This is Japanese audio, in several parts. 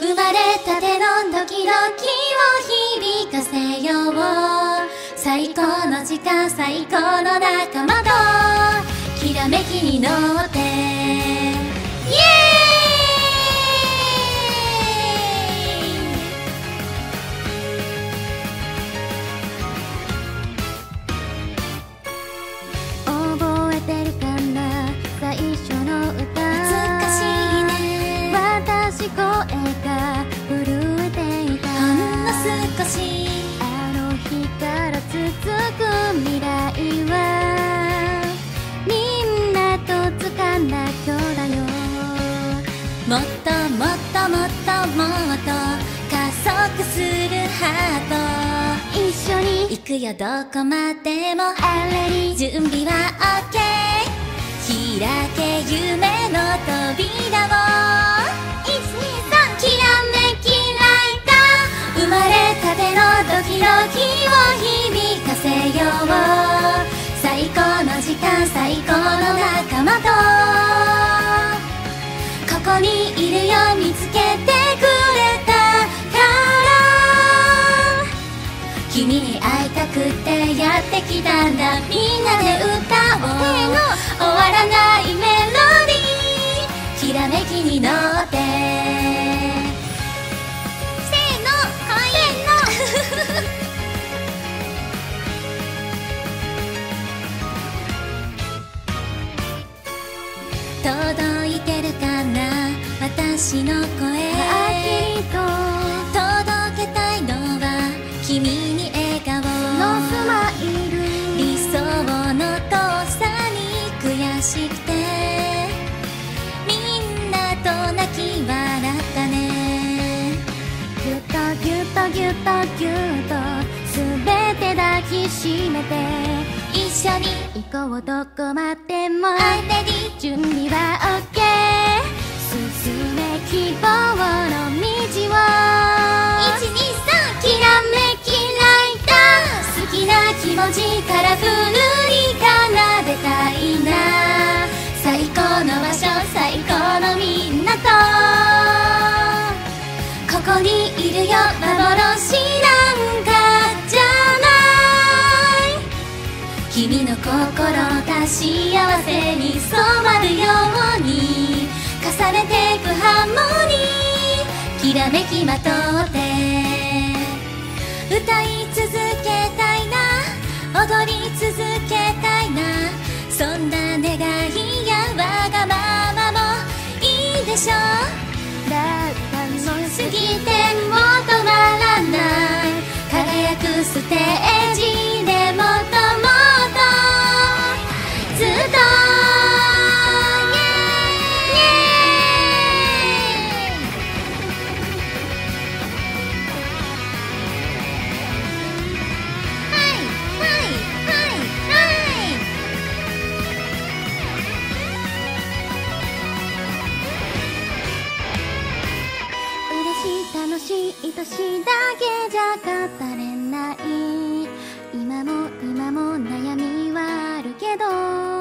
生まれたてのドキドキを響かせよう。最高の時間、最高の仲間ときらめきに乗ってイエ覚えてるかな、最初の歌。 懐かしいね。 私声が震えていた。 ほんの少しあの日から続く未来はみんなと掴んだ今日だよ。 もっともっともっともっと加速するハート。 一緒に行くよどこまでもあれに準備は OK。 開け夢の扉を123きらめきライト。生まれたてのドキドキを響かせよう。最高の時間、最高の仲間とここにいるよ、見つけてくれたから君に会いたくてやってきたんだ。みんなで歌おう。終わらないメロディー、きらめきに乗ってせーの、かわいい届いてるかな、私の声。 きっと届けたいのは君に笑顔のスマイル。 理想の遠さに悔しくてみんなと泣き笑ったね。 ぎゅっとぎゅっとぎゅっとぎゅっと全て抱きしめて一緒に行こう、どこまでも I'm ready。 準備は OK。 進め希望の道を 123きらめきライト。好きな気持ちカラフルに奏でたいな。最高の場所、最高のみんなとここにいるよ、幻なんかじゃない。君の心が幸せに染まるように重ねてくハーモニー、きらめきまとって歌い続けたいな、踊り続けたいな。そんな願いやわがままもいいでしょう。楽しすぎても止まらない輝くステージでもっともっとずっと楽しい愛しいだけじゃ語れない。今も悩みはあるけど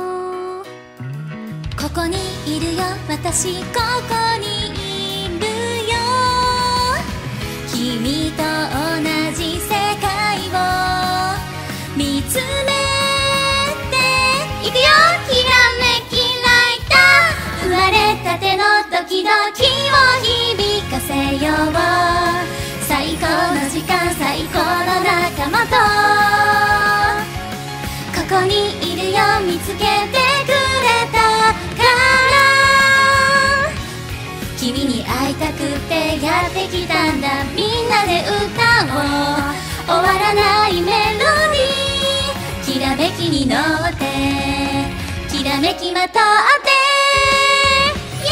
ここにいるよ、私ここにいるよ。君と同じ世界を見つめていくよ、きらめきライト。生まれたてのドキドキを響かせよう。最高の時間、最高の仲間とここにいるよ、見つけてくれたから君に会いたくてやってきたんだ。みんなで歌おう。終わらないメロディー、きらめきに乗ってきらめきまとってイエ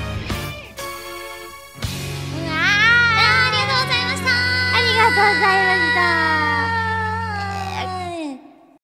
ーイ。ありがとうございました。 ありがとうございました。